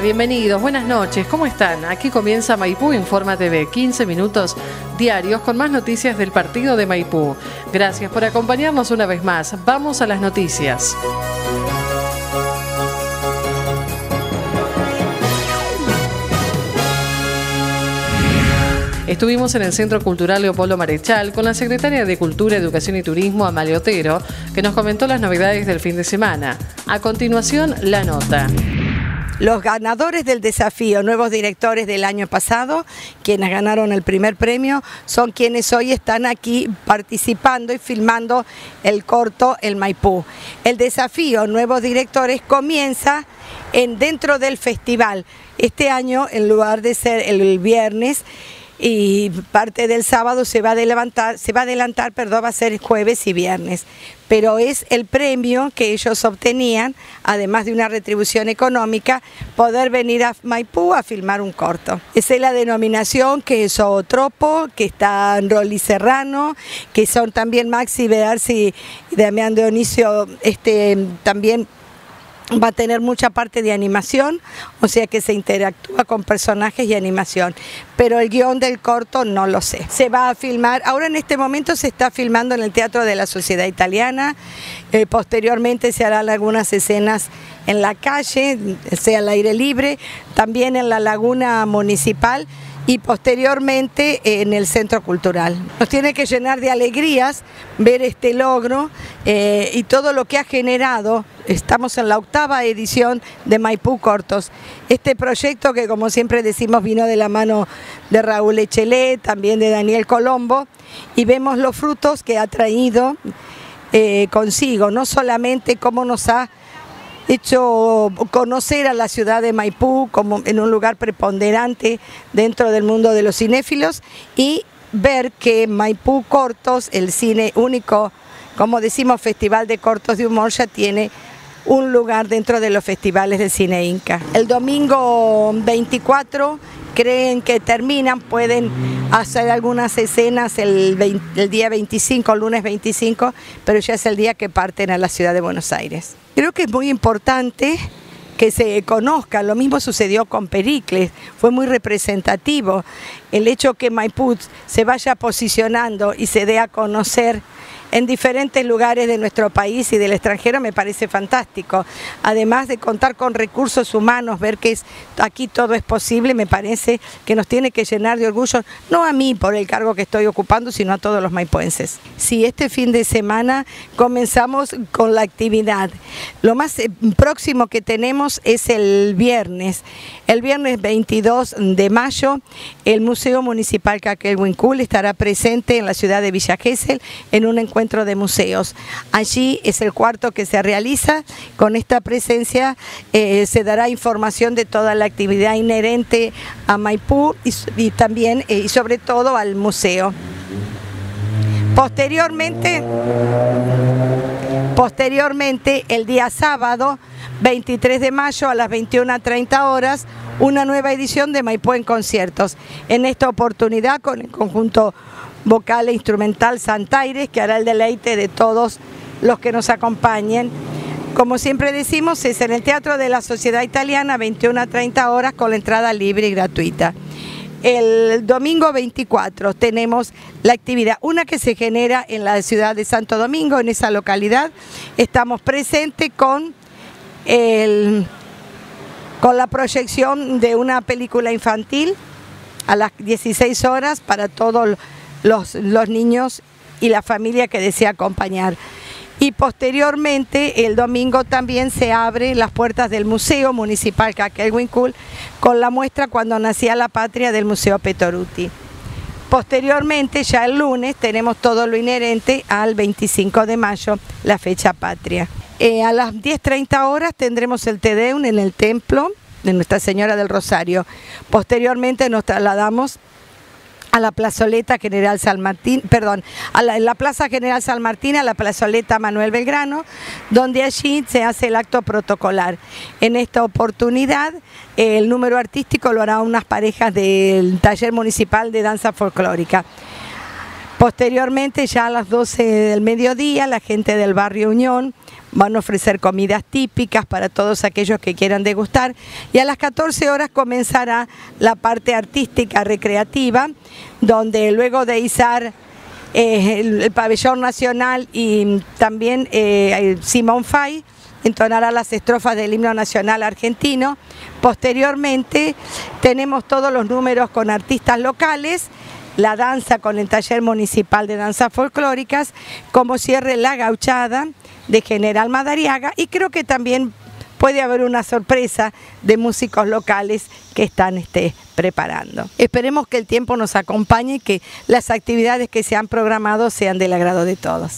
bienvenidos, buenas noches, ¿cómo están? Aquí comienza Maipú Informa TV, 15 minutos diarios con más noticias del partido de Maipú. Gracias por acompañarnos una vez más. Vamos a las noticias. Estuvimos en el Centro Cultural Leopoldo Marechal con la secretaria de Cultura, Educación y Turismo, Amalia Otero, que nos comentó las novedades del fin de semana. A continuación, la nota. Los ganadores del desafío, nuevos directores del año pasado, quienes ganaron el primer premio, son quienes hoy están aquí participando y filmando el corto El Maipú. El desafío, nuevos directores, comienza dentro del festival. Este año, en lugar de ser el viernes, y parte del sábado va a adelantar, va a ser jueves y viernes, pero es el premio que ellos obtenían, además de una retribución económica, poder venir a Maipú a filmar un corto. Esa es la denominación que es Zootropo, que está en Rolly Serrano, que son también Maxi Bedarsi y Damián Dionisio, también va a tener mucha parte de animación, o sea que se interactúa con personajes y animación, pero el guión del corto no lo sé. Se va a filmar, ahora en este momento se está filmando en el Teatro de la Sociedad Italiana, posteriormente se harán algunas escenas en la calle, sea al aire libre, también en la Laguna Municipal, y posteriormente en el Centro Cultural. Nos tiene que llenar de alegrías ver este logro y todo lo que ha generado. Estamos en la 8ª edición de Maipú Cortos. Este proyecto que, como siempre decimos, vino de la mano de Raúl Echelet, también de Daniel Colombo, y vemos los frutos que ha traído consigo, no solamente cómo nos ha hecho conocer a la ciudad de Maipú como en un lugar preponderante dentro del mundo de los cinéfilos, y ver que Maipú Cortos, el cine único, como decimos, festival de cortos de humor, ya tiene un lugar dentro de los festivales del cine Inca. El domingo 24 creen que terminan, pueden hacer algunas escenas el día 25, lunes 25, pero ya es el día que parten a la ciudad de Buenos Aires. Creo que es muy importante que se conozca, lo mismo sucedió con Pericles, fue muy representativo el hecho que Maipú se vaya posicionando y se dé a conocer en diferentes lugares de nuestro país y del extranjero, me parece fantástico. Además de contar con recursos humanos, ver que aquí todo es posible, me parece que nos tiene que llenar de orgullo, no a mí por el cargo que estoy ocupando, sino a todos los maipuenses. Sí, este fin de semana comenzamos con la actividad. Lo más próximo que tenemos es el viernes 22 de mayo, el Museo Municipal Caquelhuincul estará presente en la ciudad de Villa Gesell en un encuentro de museos. Allí es el cuarto que se realiza. Con esta presencia se dará información de toda la actividad inherente a Maipú y también y sobre todo al museo. Posteriormente, el día sábado 23 de mayo a las 21:30 horas, una nueva edición de Maipú en conciertos. En esta oportunidad con el conjunto vocal e instrumental Santaires, que hará el deleite de todos los que nos acompañen. Como siempre decimos, es en el Teatro de la Sociedad Italiana, 21:30 horas, con la entrada libre y gratuita. El domingo 24 tenemos la actividad, una que se genera en la ciudad de Santo Domingo, en esa localidad. Estamos presentes con la proyección de una película infantil a las 16 horas para todos los niños y la familia que desea acompañar. Y posteriormente, el domingo también se abren las puertas del Museo Municipal Caquelhuincul con la muestra Cuando nacía la patria del Museo Petoruti. Posteriormente, ya el lunes, tenemos todo lo inherente al 25 de mayo, la fecha patria. A las 10:30 horas tendremos el Te Deum en el templo de Nuestra Señora del Rosario. Posteriormente nos trasladamos a la plazoleta General San Martín, la Plaza General San Martín, a la plazoleta Manuel Belgrano, donde allí se hace el acto protocolar. En esta oportunidad, el número artístico lo hará unas parejas del Taller Municipal de Danza Folclórica. Posteriormente, ya a las 12 del mediodía, la gente del barrio Unión van a ofrecer comidas típicas para todos aquellos que quieran degustar, y a las 14 horas comenzará la parte artística recreativa, donde luego de izar el pabellón nacional y también Simón Fay entonará las estrofas del himno nacional argentino. Posteriormente tenemos todos los números con artistas locales, la danza con el taller municipal de danzas folclóricas, como cierre la gauchada de General Madariaga, y creo que también puede haber una sorpresa de músicos locales que están preparando. Esperemos que el tiempo nos acompañe y que las actividades que se han programado sean del agrado de todos.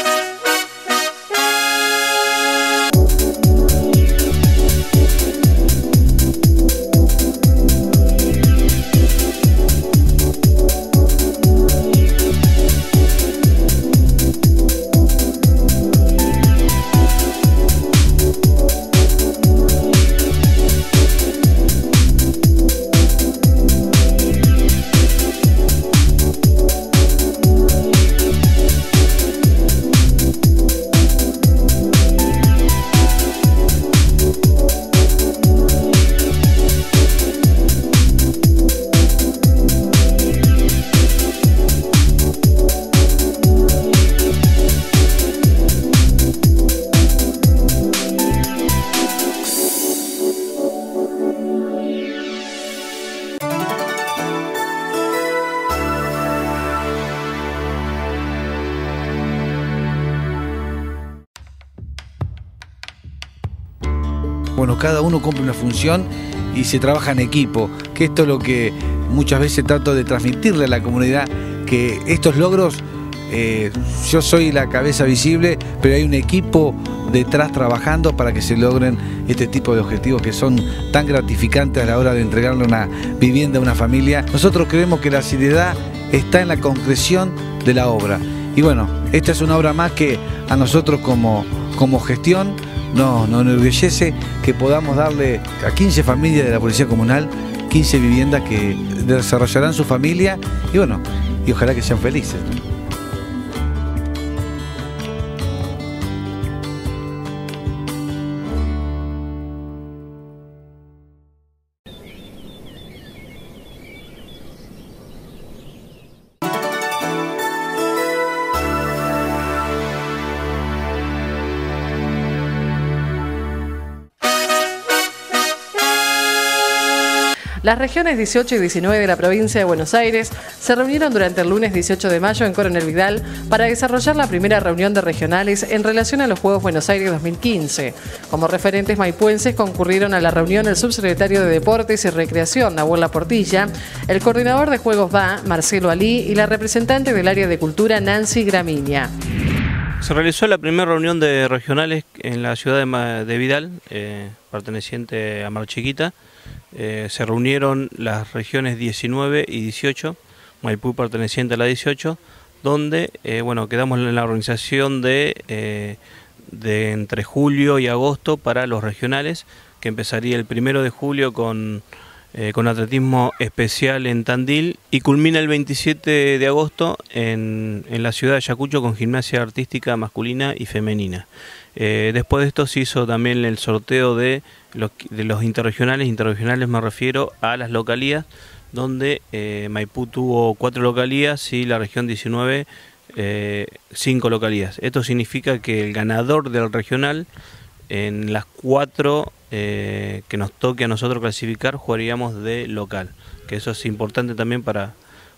Bueno, cada uno cumple una función y se trabaja en equipo, que esto es lo que muchas veces trato de transmitirle a la comunidad, que estos logros, yo soy la cabeza visible, pero hay un equipo detrás trabajando para que se logren este tipo de objetivos que son tan gratificantes a la hora de entregarle una vivienda a una familia. Nosotros creemos que la seriedad está en la concreción de la obra. Y bueno, esta es una obra más que a nosotros como gestión nos enorgullece que podamos darle a 15 familias de la Policía Comunal 15 viviendas que desarrollarán su familia y bueno, y ojalá que sean felices. Las regiones 18 y 19 de la provincia de Buenos Aires se reunieron durante el lunes 18 de mayo en Coronel Vidal para desarrollar la primera reunión de regionales en relación a los Juegos Buenos Aires 2015. Como referentes maipuenses concurrieron a la reunión el subsecretario de Deportes y Recreación, Nahuel Laportilla, el coordinador de Juegos BA, Marcelo Alí, y la representante del área de Cultura, Nancy Gramigna. Se realizó la primera reunión de regionales en la ciudad de Vidal, perteneciente a Mar Chiquita. Se reunieron las regiones 19 y 18, Maipú perteneciente a la 18, donde bueno, quedamos en la organización de entre julio y agosto para los regionales, que empezaría el 1 de julio con atletismo especial en Tandil y culmina el 27 de agosto en la ciudad de Ayacucho con gimnasia artística masculina y femenina. Después de esto se hizo también el sorteo de los interregionales. Interregionales me refiero a las localías, donde Maipú tuvo 4 localías y la región 19 5 localías. Esto significa que el ganador del regional en las 4 que nos toque a nosotros clasificar jugaríamos de local, que eso es importante también para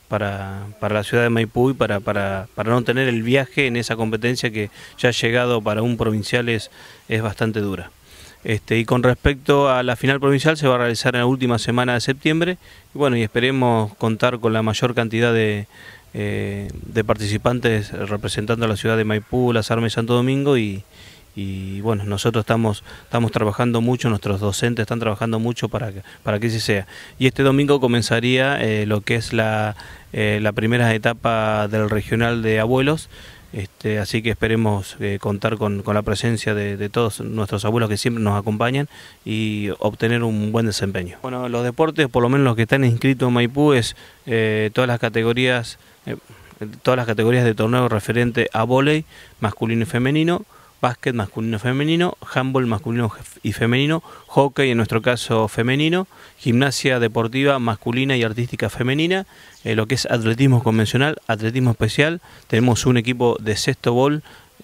la ciudad de Maipú y para no tener el viaje en esa competencia que ya ha llegado para un provincial es bastante dura. Y con respecto a la final provincial, se va a realizar en la última semana de septiembre y bueno, y esperemos contar con la mayor cantidad de participantes representando a la ciudad de Maipú, Las Armas y Santo Domingo y bueno, nosotros estamos trabajando mucho, nuestros docentes están trabajando mucho para que así sea. Y este domingo comenzaría lo que es la primera etapa del regional de abuelos, así que esperemos contar con la presencia de todos nuestros abuelos que siempre nos acompañan y obtener un buen desempeño. Bueno, los deportes, por lo menos los que están inscritos en Maipú, es todas las categorías de torneo referente a vóley masculino y femenino, básquet masculino y femenino, handball masculino y femenino, hockey en nuestro caso femenino, gimnasia deportiva masculina y artística femenina, lo que es atletismo convencional, atletismo especial. Tenemos un equipo de sexto bol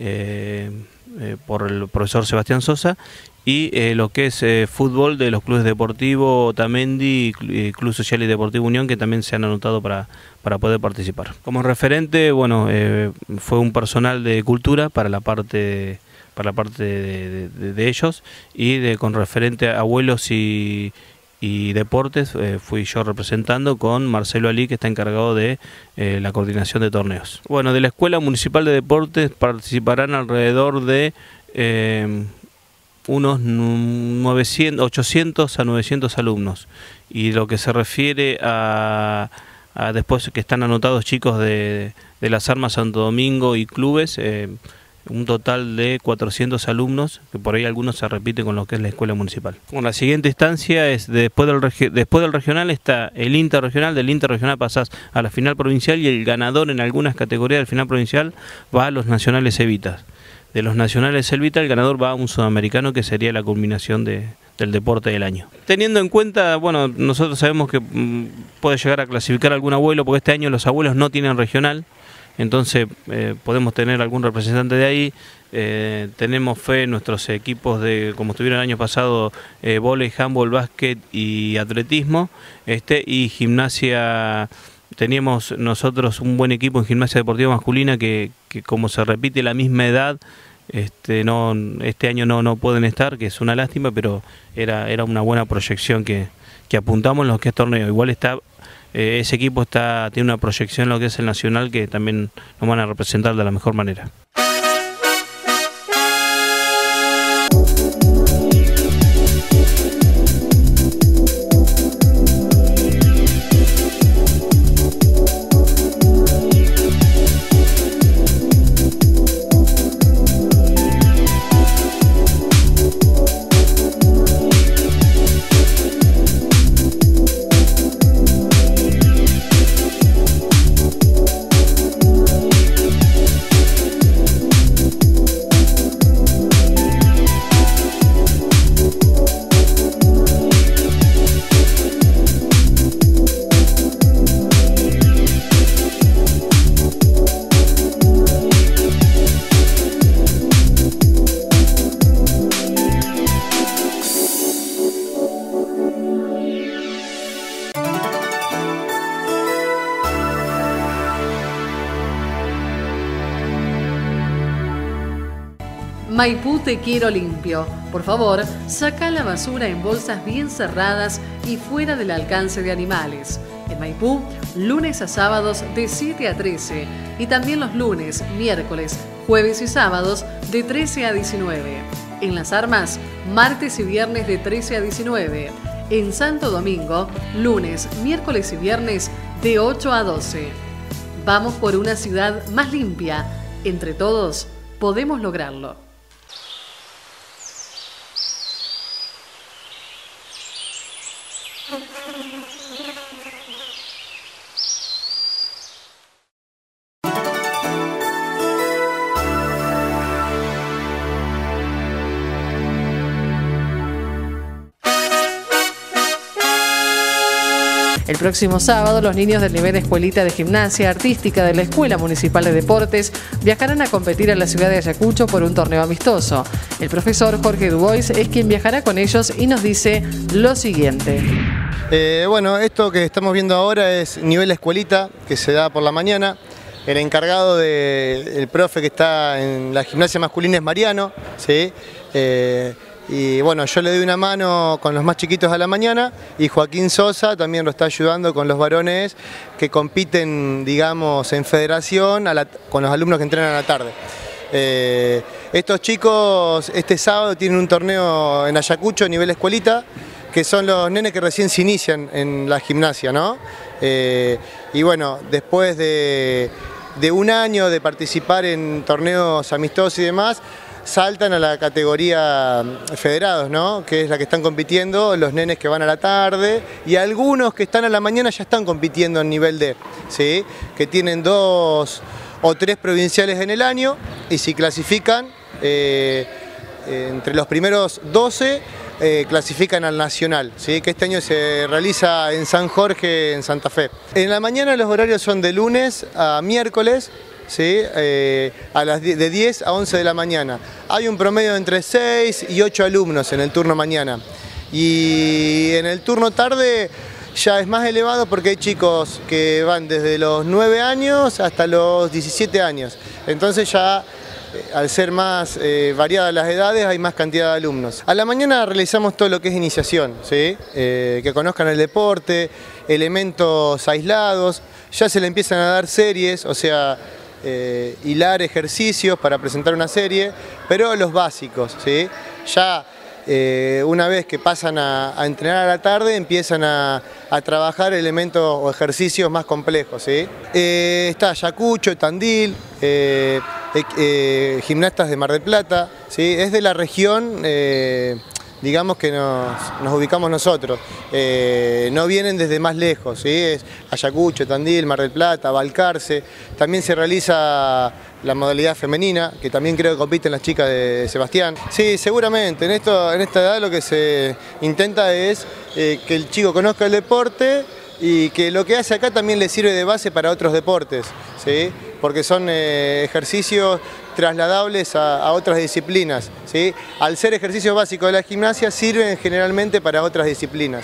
por el profesor Sebastián Sosa, y lo que es fútbol de los clubes deportivos Otamendi y Club Social y Deportivo Unión, que también se han anotado para poder participar. Como referente, bueno, fue un personal de cultura para la parte de ellos, y con referente a abuelos y deportes fui yo representando con Marcelo Alí, que está encargado de la coordinación de torneos. Bueno, de la Escuela Municipal de Deportes participarán alrededor de unos 800 a 900 alumnos, y lo que se refiere a después que están anotados chicos de las Armas Santo Domingo y clubes, un total de 400 alumnos, que por ahí algunos se repiten con lo que es la escuela municipal. Bueno, la siguiente instancia es, después del regional está el interregional, del interregional pasás a la final provincial, y el ganador en algunas categorías del final provincial va a los nacionales Evitas. De los nacionales Elvita, el ganador va a un sudamericano, que sería la culminación del deporte del año. Teniendo en cuenta, bueno, nosotros sabemos que puede llegar a clasificar algún abuelo, porque este año los abuelos no tienen regional, entonces podemos tener algún representante de ahí. Tenemos fe en nuestros equipos como estuvieron el año pasado, vóley, handball, básquet y atletismo, y gimnasia. Teníamos nosotros un buen equipo en gimnasia deportiva masculina que como se repite la misma edad, este año no pueden estar, que es una lástima, pero era una buena proyección que apuntamos en lo que es torneo. Igual ese equipo tiene una proyección en lo que es el nacional, que también nos van a representar de la mejor manera. Maipú te quiero limpio. Por favor, saca la basura en bolsas bien cerradas y fuera del alcance de animales. En Maipú, lunes a sábados de 7 a 13 y también los lunes, miércoles, jueves y sábados de 13 a 19. En Las Armas, martes y viernes de 13 a 19. En Santo Domingo, lunes, miércoles y viernes de 8 a 12. Vamos por una ciudad más limpia. Entre todos, podemos lograrlo. El próximo sábado, los niños del nivel Escuelita de Gimnasia Artística de la Escuela Municipal de Deportes viajarán a competir a la ciudad de Ayacucho por un torneo amistoso. El profesor Jorge Dubois es quien viajará con ellos y nos dice lo siguiente. Bueno, esto que estamos viendo ahora es nivel Escuelita, que se da por la mañana. El encargado del profe que está en la gimnasia masculina es Mariano, ¿sí? Y bueno, yo le doy una mano con los más chiquitos a la mañana, y Joaquín Sosa también lo está ayudando con los varones que compiten, digamos, en federación con los alumnos que entrenan a la tarde. Estos chicos este sábado tienen un torneo en Ayacucho a nivel Escuelita, que son los nenes que recién se inician en la gimnasia, ¿no? Y bueno, después de un año de participar en torneos amistosos y demás, saltan a la categoría federados, ¿no? Que es la que están compitiendo los nenes que van a la tarde, y algunos que están a la mañana ya están compitiendo en nivel D, ¿sí? Que tienen 2 o 3 provinciales en el año, y si clasifican entre los primeros 12 clasifican al Nacional, ¿sí? Que este año se realiza en San Jorge, en Santa Fe. En la mañana los horarios son de lunes a miércoles, ¿sí? De 10 a 11 de la mañana. Hay un promedio entre 6 y 8 alumnos en el turno mañana. Y en el turno tarde ya es más elevado porque hay chicos que van desde los 9 años hasta los 17 años. Entonces ya, al ser más variadas las edades, hay más cantidad de alumnos. A la mañana realizamos todo lo que es iniciación, ¿sí? Que conozcan el deporte, elementos aislados, ya se le empiezan a dar series, o sea, hilar ejercicios para presentar una serie, pero los básicos, ¿sí? Ya una vez que pasan a entrenar a la tarde, empiezan a trabajar elementos o ejercicios más complejos, ¿sí? Está Ayacucho, Tandil, gimnastas de Mar del Plata, ¿sí? Es de la región, digamos que nos ubicamos nosotros, no vienen desde más lejos, ¿sí? Es Ayacucho, Tandil, Mar del Plata, Balcarce. También se realiza la modalidad femenina, que también creo que compiten las chicas de Sebastián. Sí, seguramente, en esta edad lo que se intenta es que el chico conozca el deporte y que lo que hace acá también le sirve de base para otros deportes, ¿sí? Porque son ejercicios trasladables a otras disciplinas, ¿sí? Al ser ejercicios básicos de la gimnasia, sirven generalmente para otras disciplinas.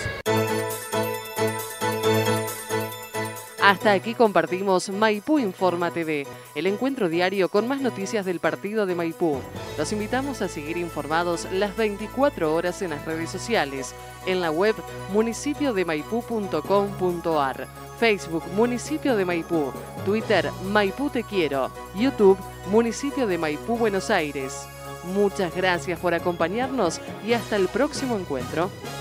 Hasta aquí compartimos Maipú Informa TV, el encuentro diario con más noticias del partido de Maipú. Los invitamos a seguir informados las 24 horas en las redes sociales, en la web municipiodemaipú.com.ar, Facebook Municipio de Maipú, Twitter Maipú Te Quiero, YouTube Municipio de Maipú Buenos Aires. Muchas gracias por acompañarnos y hasta el próximo encuentro.